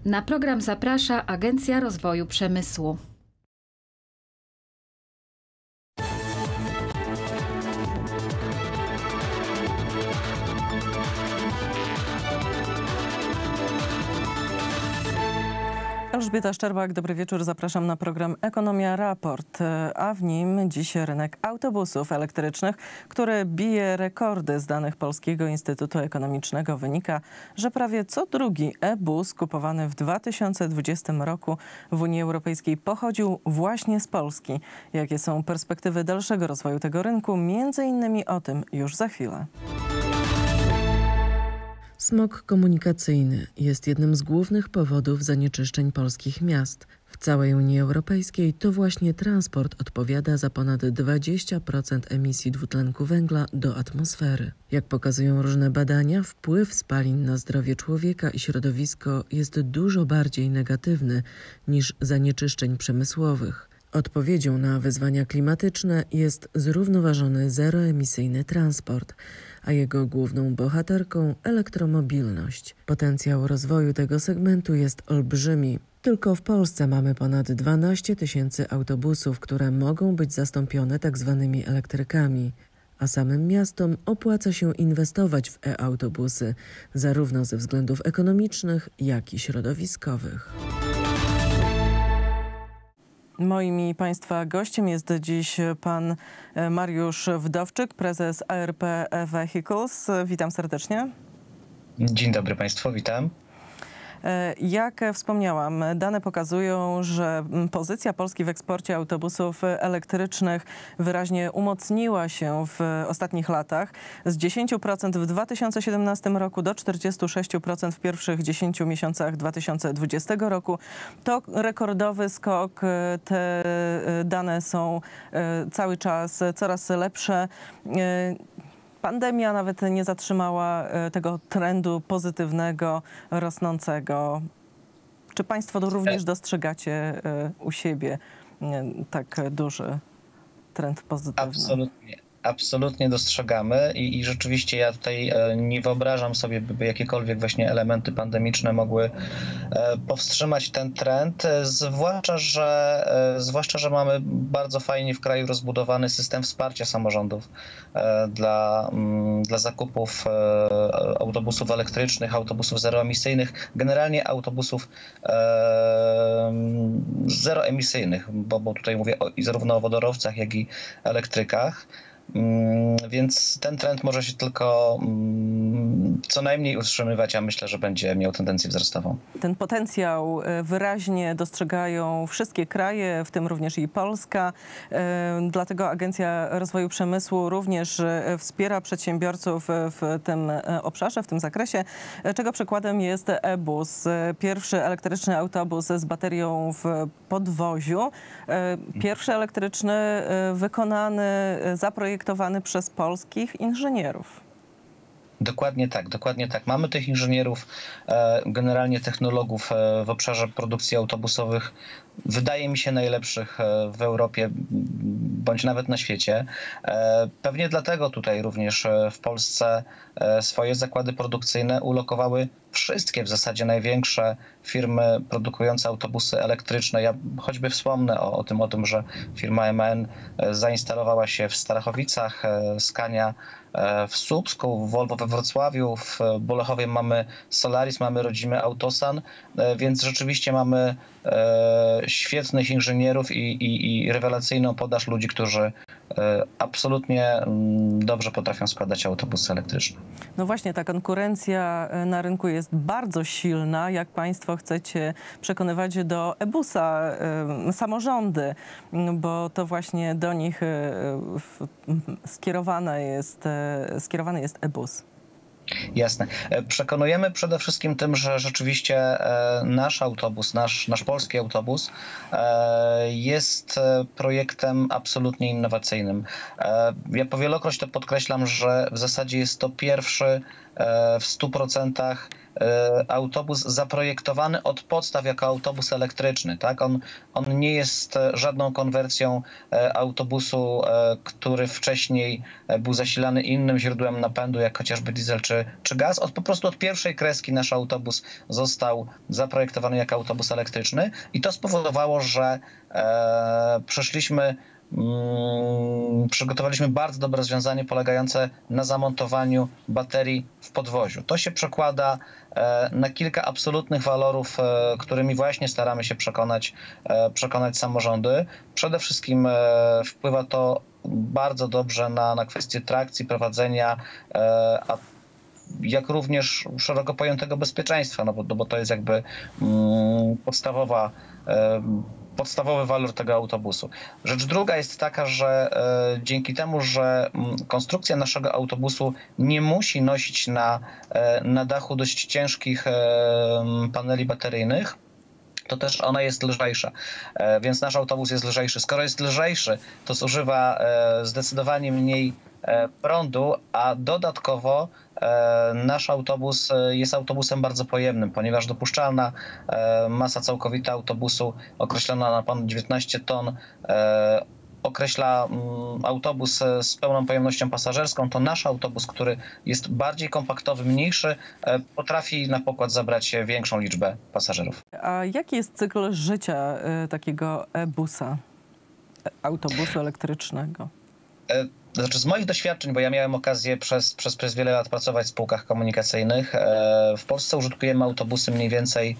Na program zaprasza Agencja Rozwoju Przemysłu. Elżbieta Szczerbak, dobry wieczór. Zapraszam na program Ekonomia Raport, a w nim dziś rynek autobusów elektrycznych, który bije rekordy. Z danych Polskiego Instytutu Ekonomicznego wynika, że prawie co drugi e-bus kupowany w 2020 roku w Unii Europejskiej pochodził właśnie z Polski. Jakie są perspektywy dalszego rozwoju tego rynku? Między innymi o tym już za chwilę. Smog komunikacyjny jest jednym z głównych powodów zanieczyszczeń polskich miast. W całej Unii Europejskiej to właśnie transport odpowiada za ponad 20% emisji dwutlenku węgla do atmosfery. Jak pokazują różne badania, wpływ spalin na zdrowie człowieka i środowisko jest dużo bardziej negatywny niż zanieczyszczeń przemysłowych. Odpowiedzią na wyzwania klimatyczne jest zrównoważony zeroemisyjny transport, a jego główną bohaterką elektromobilność. Potencjał rozwoju tego segmentu jest olbrzymi. Tylko w Polsce mamy ponad 12 tysięcy autobusów, które mogą być zastąpione tzw. elektrykami, a samym miastom opłaca się inwestować w e-autobusy, zarówno ze względów ekonomicznych, jak i środowiskowych. Moim i Państwa gościem jest dziś pan Mariusz Wdowczyk, prezes ARP Vehicles. Witam serdecznie. Dzień dobry Państwu, witam. Jak wspomniałam, dane pokazują, że pozycja Polski w eksporcie autobusów elektrycznych wyraźnie umocniła się w ostatnich latach. Z 10% w 2017 roku do 46% w pierwszych 10 miesiącach 2020 roku. To rekordowy skok. Te dane są cały czas coraz lepsze. Pandemia nawet nie zatrzymała tego trendu pozytywnego, rosnącego. Czy Państwo również dostrzegacie u siebie tak duży trend pozytywny? Absolutnie. Absolutnie dostrzegamy i rzeczywiście ja tutaj nie wyobrażam sobie, by jakiekolwiek właśnie elementy pandemiczne mogły powstrzymać ten trend, zwłaszcza, że mamy bardzo fajnie w kraju rozbudowany system wsparcia samorządów dla zakupów autobusów elektrycznych, autobusów zeroemisyjnych, generalnie autobusów zeroemisyjnych, bo tutaj mówię zarówno o wodorowcach, jak i elektrykach. Więc ten trend może się tylko co najmniej utrzymywać, a myślę, że będzie miał tendencję wzrostową. Ten potencjał wyraźnie dostrzegają wszystkie kraje, w tym również i Polska. Dlatego Agencja Rozwoju Przemysłu również wspiera przedsiębiorców w tym obszarze, w tym zakresie, czego przykładem jest e-bus. Pierwszy elektryczny autobus z baterią w podwoziu. Pierwszy elektryczny wykonany, zaprojektowany przez polskich inżynierów. Dokładnie tak, dokładnie tak. Mamy tych inżynierów, generalnie technologów w obszarze produkcji autobusowych, wydaje mi się najlepszych w Europie, bądź nawet na świecie. Pewnie dlatego tutaj również w Polsce swoje zakłady produkcyjne ulokowały wszystkie w zasadzie największe firmy produkujące autobusy elektryczne. Ja choćby wspomnę o tym, że firma MAN zainstalowała się w Starachowicach, Scania w Słupsku, Volvo we Wrocławiu, w Bolechowie mamy Solaris, mamy rodzimy Autosan, więc rzeczywiście mamy świetnych inżynierów i rewelacyjną podaż ludzi, którzy absolutnie dobrze potrafią składać autobusy elektryczne. No właśnie, ta konkurencja na rynku jest bardzo silna. Jak Państwo chcecie przekonywać do e-busa samorządy, bo to właśnie do nich skierowany jest e-bus. Jasne. Przekonujemy przede wszystkim tym, że rzeczywiście nasz autobus, nasz polski autobus jest projektem absolutnie innowacyjnym. Ja powielokroć to podkreślam, że w zasadzie jest to pierwszy w 100% autobus zaprojektowany od podstaw jako autobus elektryczny. Tak? On nie jest żadną konwersją autobusu, który wcześniej był zasilany innym źródłem napędu, jak chociażby diesel czy gaz. Po prostu od pierwszej kreski nasz autobus został zaprojektowany jako autobus elektryczny i to spowodowało, że przygotowaliśmy bardzo dobre rozwiązanie polegające na zamontowaniu baterii w podwoziu. To się przekłada na kilka absolutnych walorów, którymi właśnie staramy się przekonać samorządy. Przede wszystkim wpływa to bardzo dobrze na kwestię trakcji, prowadzenia, a jak również szeroko pojętego bezpieczeństwa, bo to jest jakby podstawowy walor tego autobusu. Rzecz druga jest taka, że dzięki temu, że konstrukcja naszego autobusu nie musi nosić na dachu dość ciężkich paneli bateryjnych, to też ona jest lżejsza, więc nasz autobus jest lżejszy. Skoro jest lżejszy, to zużywa zdecydowanie mniej prądu, a dodatkowo nasz autobus jest autobusem bardzo pojemnym, ponieważ dopuszczalna masa całkowita autobusu określona na ponad 19 ton określa autobus z pełną pojemnością pasażerską, to nasz autobus, który jest bardziej kompaktowy, mniejszy, potrafi na pokład zabrać większą liczbę pasażerów. A jaki jest cykl życia takiego e-busa, autobusu elektrycznego? Znaczy z moich doświadczeń, bo ja miałem okazję przez wiele lat pracować w spółkach komunikacyjnych, w Polsce użytkujemy autobusy mniej więcej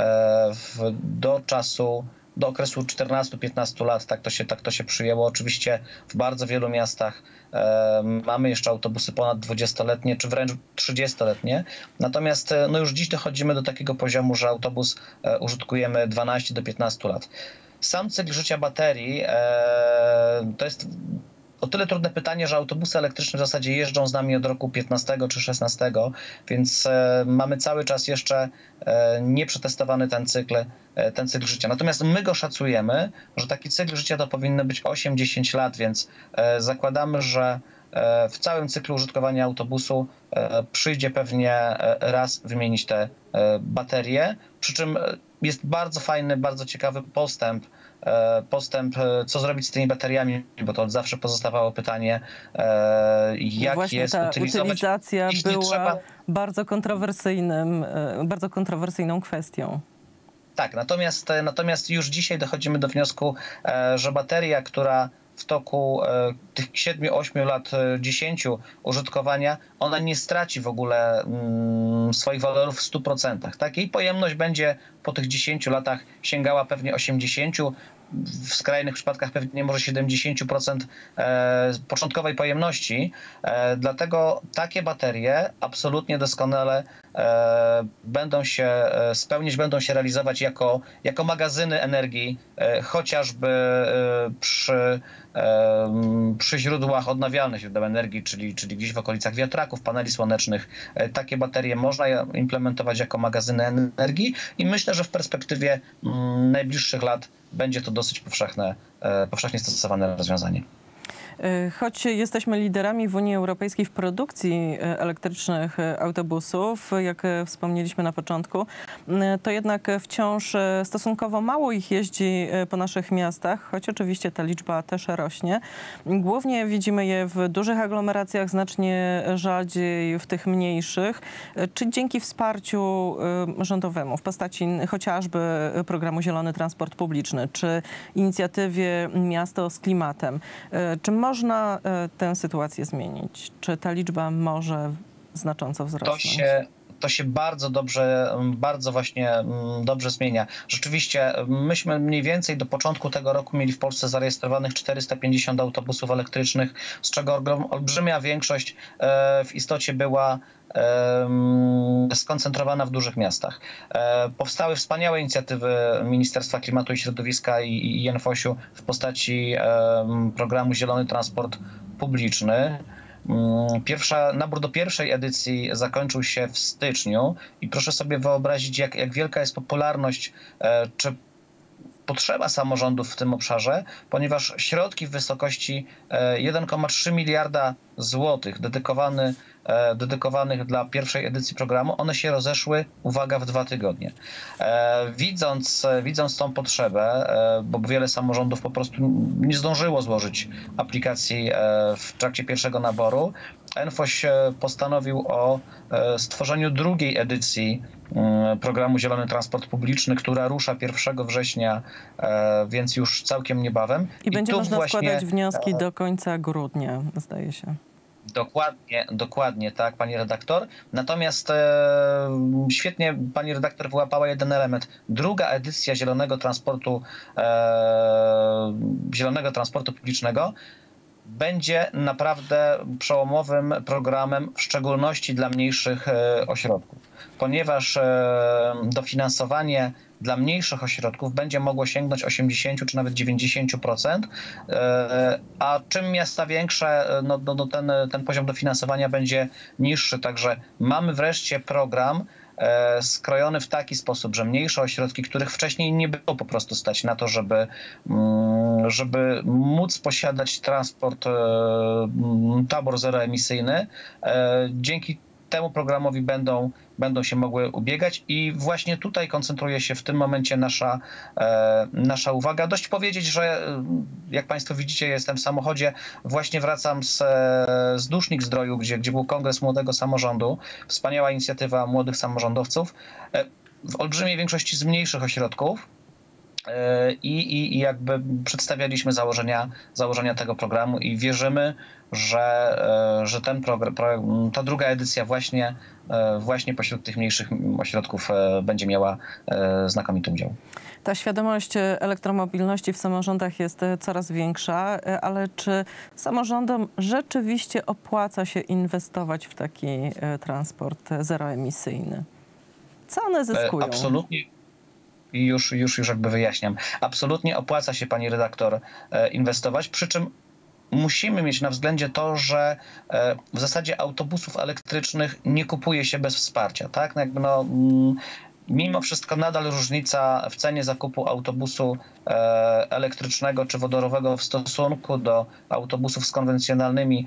do okresu 14-15 lat, tak to się przyjęło. Oczywiście w bardzo wielu miastach mamy jeszcze autobusy ponad 20-letnie, czy wręcz 30-letnie. Natomiast no już dziś dochodzimy do takiego poziomu, że autobus użytkujemy 12 do 15 lat. Sam cykl życia baterii to jest o tyle trudne pytanie, że autobusy elektryczne w zasadzie jeżdżą z nami od roku 15 czy 16, więc mamy cały czas jeszcze nieprzetestowany ten cykl życia. Natomiast my go szacujemy, że taki cykl życia to powinno być 8-10 lat, więc zakładamy, że w całym cyklu użytkowania autobusu przyjdzie pewnie raz wymienić te baterie, przy czym jest bardzo fajny, bardzo ciekawy postęp, co zrobić z tymi bateriami, bo to od zawsze pozostawało pytanie, jak właśnie jest ta utylizować. utylizacja była bardzo kontrowersyjną kwestią. Tak, natomiast już dzisiaj dochodzimy do wniosku, że bateria, która w toku tych 7, 8 lat, 10 użytkowania, ona nie straci w ogóle swoich walorów w 100%. Tak? Jej pojemność będzie po tych 10 latach sięgała pewnie 80%, w skrajnych przypadkach pewnie może 70% początkowej pojemności. Dlatego takie baterie absolutnie doskonale będą się spełnić, będą się realizować jako magazyny energii, chociażby przy źródłach odnawialnych źródeł energii, czyli gdzieś w okolicach wiatraków, paneli słonecznych. Takie baterie można implementować jako magazyny energii i myślę, że w perspektywie najbliższych lat będzie to dosyć powszechnie stosowane rozwiązanie. Choć jesteśmy liderami w Unii Europejskiej w produkcji elektrycznych autobusów, jak wspomnieliśmy na początku, to jednak wciąż stosunkowo mało ich jeździ po naszych miastach, choć oczywiście ta liczba też rośnie. Głównie widzimy je w dużych aglomeracjach, znacznie rzadziej w tych mniejszych. Czy dzięki wsparciu rządowemu w postaci chociażby programu Zielony Transport Publiczny, czy inicjatywie Miasto z klimatem, czy można tę sytuację zmienić? Czy ta liczba może znacząco wzrosnąć? To się bardzo właśnie dobrze zmienia. Rzeczywiście myśmy mniej więcej do początku tego roku mieli w Polsce zarejestrowanych 450 autobusów elektrycznych, z czego olbrzymia większość w istocie była skoncentrowana w dużych miastach. Powstały wspaniałe inicjatywy Ministerstwa Klimatu i Środowiska i NFOŚ-u w postaci programu Zielony Transport Publiczny. Nabór do pierwszej edycji zakończył się w styczniu i proszę sobie wyobrazić, jak wielka jest popularność czy potrzeba samorządów w tym obszarze, ponieważ środki w wysokości 1,3 miliarda złotych dedykowanych dla pierwszej edycji programu, one się rozeszły, uwaga, w 2 tygodnie. Widząc tą potrzebę, bo wiele samorządów po prostu nie zdążyło złożyć aplikacji w trakcie pierwszego naboru, NFOŚ postanowił o stworzeniu drugiej edycji programu Zielony Transport Publiczny, która rusza 1 września, więc już całkiem niebawem. I będzie tu można właśnie składać wnioski do końca grudnia, zdaje się. Dokładnie tak, pani redaktor. Natomiast świetnie pani redaktor wyłapała jeden element. Druga edycja Zielonego Transportu Publicznego będzie naprawdę przełomowym programem, w szczególności dla mniejszych ośrodków, ponieważ dofinansowanie dla mniejszych ośrodków będzie mogło sięgnąć 80 czy nawet 90%, a czym miasta większe, ten poziom dofinansowania będzie niższy. Także mamy wreszcie program skrojony w taki sposób, że mniejsze ośrodki, których wcześniej nie było po prostu stać na to, żeby móc posiadać transport tabor zeroemisyjny, dzięki temu programowi będą się mogły ubiegać i właśnie tutaj koncentruje się w tym momencie nasza uwaga. Dość powiedzieć, że jak Państwo widzicie, jestem w samochodzie, właśnie wracam z Dusznik-Zdroju, gdzie był Kongres Młodego Samorządu, wspaniała inicjatywa młodych samorządowców, w olbrzymiej większości z mniejszych ośrodków. I jakby przedstawialiśmy założenia tego programu i wierzymy, że ta druga edycja właśnie pośród tych mniejszych ośrodków będzie miała znakomity udział. Ta świadomość elektromobilności w samorządach jest coraz większa, ale czy samorządom rzeczywiście opłaca się inwestować w taki transport zeroemisyjny? Co one zyskują? Absolutnie. I już jakby wyjaśniam. Absolutnie opłaca się, pani redaktor, inwestować, przy czym musimy mieć na względzie to, że w zasadzie autobusów elektrycznych nie kupuje się bez wsparcia, tak? Mimo wszystko nadal różnica w cenie zakupu autobusu elektrycznego czy wodorowego w stosunku do autobusów z konwencjonalnymi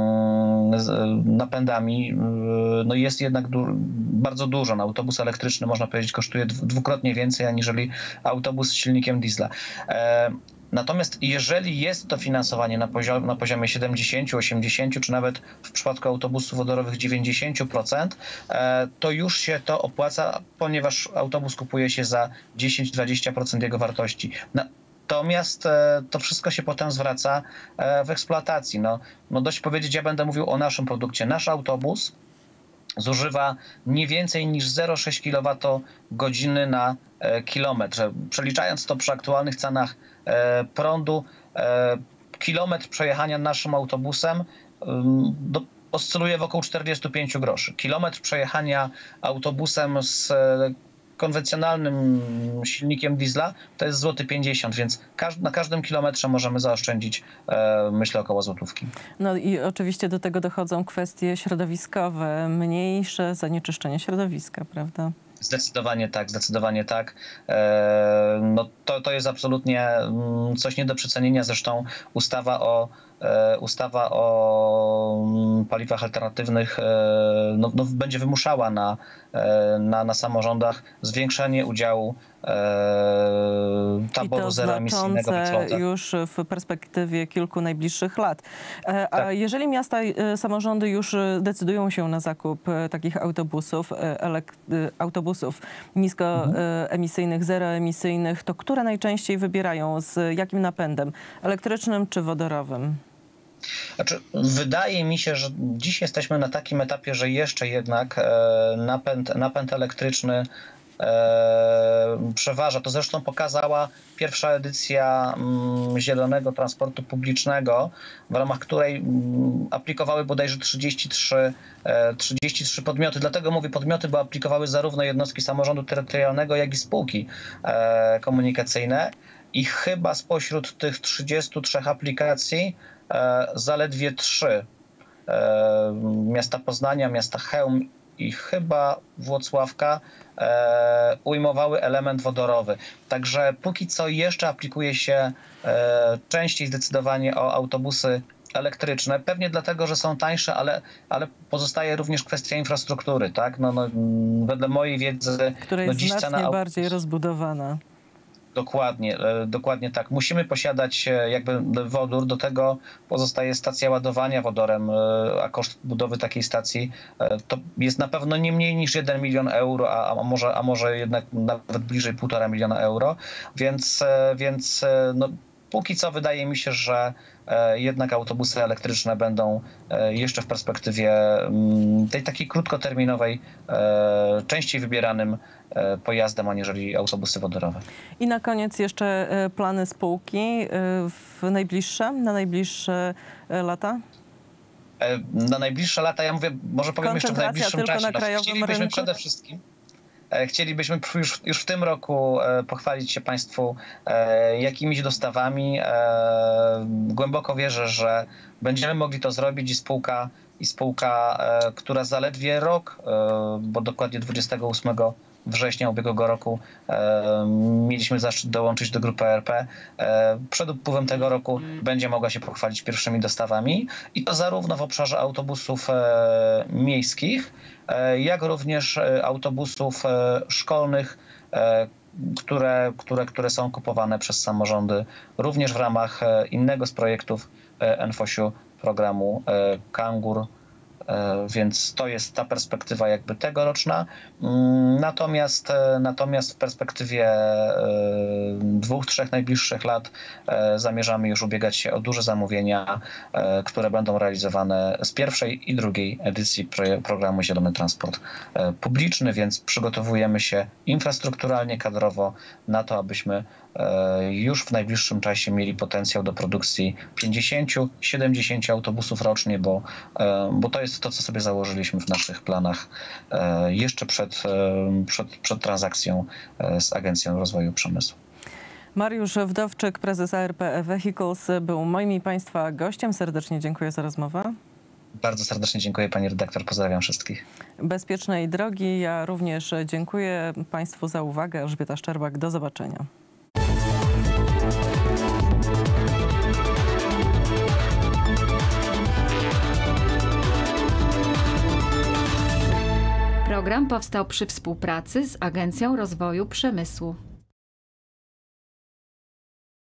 napędami jest jednak bardzo dużo. Autobus elektryczny, można powiedzieć, kosztuje dwukrotnie więcej aniżeli autobus z silnikiem diesla. Natomiast jeżeli jest to finansowanie na poziomie 70, 80 czy nawet w przypadku autobusów wodorowych 90%, to już się to opłaca, ponieważ autobus kupuje się za 10-20% jego wartości. Natomiast to wszystko się potem zwraca w eksploatacji. Dość powiedzieć, ja będę mówił o naszym produkcie. Nasz autobus zużywa nie więcej niż 0,6 kWh na kilometr. Przeliczając to przy aktualnych cenach prądu, kilometr przejechania naszym autobusem oscyluje w około 45 groszy. Kilometr przejechania autobusem z konwencjonalnym silnikiem diesla to jest złoty 50, więc na każdym kilometrze możemy zaoszczędzić, myślę, około złotówki. No i oczywiście do tego dochodzą kwestie środowiskowe, mniejsze zanieczyszczenie środowiska, prawda? Zdecydowanie tak. To jest absolutnie coś nie do przecenienia. Zresztą ustawa o paliwach alternatywnych będzie wymuszała na samorządach zwiększenie udziału taboru zeroemisyjnego w eksploatacji. Już w perspektywie kilku najbliższych lat. A Tak. jeżeli miasta, samorządy już decydują się na zakup takich autobusów niskoemisyjnych, zeroemisyjnych, to które najczęściej wybierają? Z jakim napędem? Elektrycznym czy wodorowym? Wydaje mi się, że dziś jesteśmy na takim etapie, że jeszcze jednak napęd elektryczny przeważa. To zresztą pokazała pierwsza edycja Zielonego Transportu Publicznego, w ramach której aplikowały bodajże 33 podmioty. Dlatego mówię podmioty, bo aplikowały zarówno jednostki samorządu terytorialnego, jak i spółki komunikacyjne. I chyba spośród tych 33 aplikacji zaledwie 3 miasta Poznania, miasta Chełm i chyba Włocławka ujmowały element wodorowy. Także póki co jeszcze aplikuje się częściej zdecydowanie o autobusy elektryczne, pewnie dlatego, że są tańsze, ale pozostaje również kwestia infrastruktury, tak? Wedle mojej wiedzy... Która jest dziś znacznie bardziej rozbudowana. Dokładnie tak. Musimy posiadać jakby wodór, do tego pozostaje stacja ładowania wodorem, a koszt budowy takiej stacji to jest na pewno nie mniej niż 1 milion euro, a może jednak nawet bliżej 1,5 miliona euro, więc póki co wydaje mi się, że jednak autobusy elektryczne będą jeszcze w perspektywie tej takiej krótkoterminowej częściej wybieranym pojazdem, aniżeli autobusy wodorowe. I na koniec jeszcze plany spółki na najbliższe lata? Na najbliższe lata, ja mówię, może powiem jeszcze w najbliższym czasie. Chcielibyśmy przede wszystkim chcielibyśmy już w tym roku pochwalić się Państwu jakimiś dostawami. Głęboko wierzę, że będziemy mogli to zrobić i spółka, która zaledwie rok, bo dokładnie 28 września ubiegłego roku mieliśmy zaszczyt dołączyć do grupy ERP. Przed upływem tego roku będzie mogła się pochwalić pierwszymi dostawami i to zarówno w obszarze autobusów miejskich, jak również autobusów szkolnych, które są kupowane przez samorządy, również w ramach innego z projektów NFOŚ-u, programu Kangur. Więc to jest ta perspektywa jakby tegoroczna. Natomiast w perspektywie 2-3 najbliższych lat zamierzamy już ubiegać się o duże zamówienia, które będą realizowane z pierwszej i drugiej edycji programu Zielony Transport Publiczny, więc przygotowujemy się infrastrukturalnie, kadrowo na to, abyśmy już w najbliższym czasie mieli potencjał do produkcji 50-70 autobusów rocznie, bo to jest to, co sobie założyliśmy w naszych planach jeszcze przed transakcją z Agencją Rozwoju Przemysłu. Mariusz Wdowczyk, prezes ARP Vehicles, był moim i Państwa gościem. Serdecznie dziękuję za rozmowę. Bardzo serdecznie dziękuję pani redaktor, pozdrawiam wszystkich. Bezpiecznej drogi. Ja również dziękuję Państwu za uwagę. Elżbieta Szczerbak, do zobaczenia. Program powstał przy współpracy z Agencją Rozwoju Przemysłu.